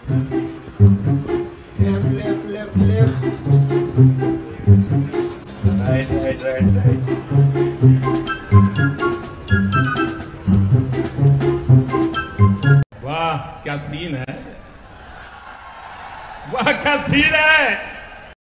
Left left left, right right right right. वाह क्या scene है, वाह क्या सीन है।